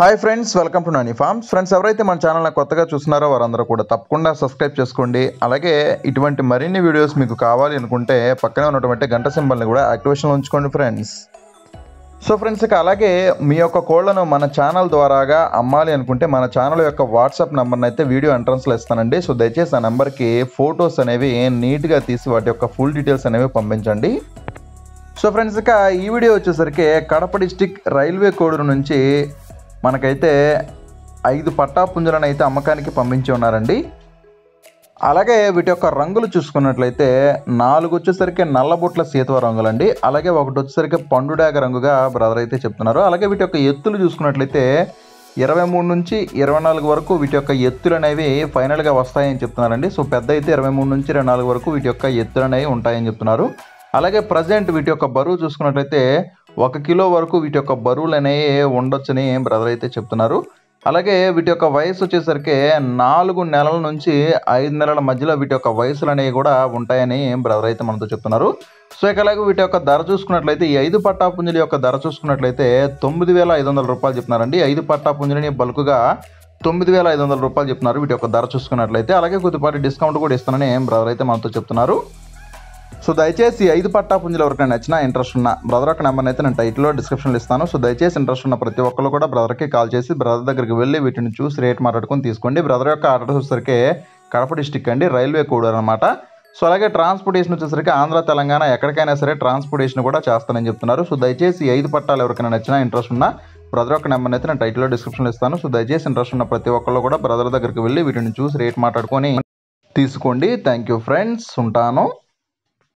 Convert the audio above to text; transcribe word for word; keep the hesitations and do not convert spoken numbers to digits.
Hi friends, welcome to Nani farms. Friends, ఎవరైతే మన ఛానల్ని కొత్తగా చూస్తున్నారో వారందరూ కూడా తప్పకుండా సబ్స్క్రైబ్ చేసుకోండి. అలాగే ఇటువంటి మరిన్ని వీడియోస్ మీకు కావాలి అనుకుంటే పక్కనే ఉన్నటువంటి గంట సింబల్ని కూడా యాక్టివేషన్లో ఉంచుకోండి ఫ్రెండ్స్. సో ఫ్రెండ్స్, ఇక అలాగే మీ యొక్క కోళ్లను మన ఛానల్ ద్వారాగా అమ్మాలి అనుకుంటే మన ఛానల్ యొక్క వాట్సాప్ నెంబర్ని అయితే వీడియో ఎంట్రన్స్లో ఇస్తానండి. సో దయచేసి ఆ నెంబర్కి ఫొటోస్ అనేవి నీట్గా తీసి వాటి యొక్క ఫుల్ డీటెయిల్స్ అనేవి పంపించండి. సో ఫ్రెండ్స్, ఇక ఈ వీడియో వచ్చేసరికి కడప డిస్టిక్ రైల్వే కోడూరు నుంచి మనకైతే ఐదు పట్టా పుంజులను అయితే అమ్మకానికి పంపించి ఉన్నారండి. అలాగే వీటి యొక్క రంగులు చూసుకున్నట్లయితే నాలుగు వచ్చేసరికి నల్లబొట్ల సీతవ రంగులండి. అలాగే ఒకటి వచ్చేసరికి పండుడాగ రంగుగా బ్రదర్ అయితే చెప్తున్నారు. అలాగే వీటి యొక్క ఎత్తులు చూసుకున్నట్లయితే ఇరవై మూడు నుంచి ఇరవై నాలుగు వరకు వీటి యొక్క ఎత్తులు అనేవి ఫైనల్గా వస్తాయని చెప్తున్నారండి. సో పెద్ద అయితే ఇరవై మూడు నుంచి ఇరవై నాలుగు వరకు వీటి యొక్క ఎత్తులు అనేవి ఉంటాయని చెప్తున్నారు. అలాగే ప్రజెంట్ వీటి యొక్క బరువు చూసుకున్నట్లయితే ఒక కిలో వరకు వీటి యొక్క బరువులు అనేవి ఉండొచ్చని బ్రదర్ అయితే చెప్తున్నారు. అలాగే వీటి యొక్క వయసు వచ్చేసరికి నాలుగు నెలల నుంచి ఐదు నెలల మధ్యలో వీటి యొక్క వయసులు అనేవి కూడా ఉంటాయని బ్రదర్ అయితే మనతో చెప్తున్నారు. సో ఇక అలాగే వీటి యొక్క ధర చూసుకున్నట్లయితే ఈ ఐదు పట్టా పుంజుల యొక్క ధర చూసుకున్నట్లయితే తొమ్మిది వేల ఐదు వందల రూపాయలు చెప్తున్నారండి. ఐదు పట్టా పుంజులని బల్క్గా తొమ్మిది వేల ఐదు వందల రూపాయలు చెప్తున్నారు వీటి యొక్క ధర చూసుకున్నట్లయితే. అలాగే కొద్దిపాటి డిస్కౌంట్ కూడా ఇస్తానని బ్రదర్ అయితే మనతో చెప్తున్నారు. సో దయచేసి ఐదు పట్టా పుంజులు ఎవరికైనా నచ్చినా ఇంట్రెస్ట్ ఉన్న బ్రదర్ యొక్క నెంబర్ని అయితే నేను టైటిల్లో డిస్క్రిప్షన్లో ఇస్తాను. సో దయచేసి ఇంట్రెస్ట్ ఉన్న ప్రతి ఒక్కరు కూడా బ్రదర్కి కాల్ చేసి బ్రదర్ దగ్గరికి వెళ్ళి వీటిని చూసి రేట్ మాట్లాడుకొని తీసుకోండి. బ్రదర్ యొక్క అడ్రస్ వచ్చేసరికి కడప డిస్టిక్ అండి, రైల్వే కోడూరు అనమాట. సో అలాగే ట్రాన్స్పోర్టేషన్ వచ్చేసరికి ఆంధ్ర తెలంగాణ ఎక్కడికైనా సరే ట్రాన్స్పోర్టేషన్ కూడా చేస్తానని చెప్తున్నారు. సో దయచేసి ఐదు పట్టాలు ఎవరికైనా నచ్చినా ఇంట్రెస్ట్ ఉన్న బ్రదర్ యొక్క నెంబర్ని అయితే నేను టైటిల్లో డిస్క్రిప్షన్లో ఇస్తాను. సో దయచేసి ఇంట్రెస్ట్ ఉన్న ప్రతి ఒక్కరు కూడా బ్రదర్ దగ్గరికి వెళ్ళి వీటిని చూసి రేట్ మాట్లాడుకొని తీసుకోండి. థ్యాంక్ యూ ఫ్రెండ్స్, ఉంటాను.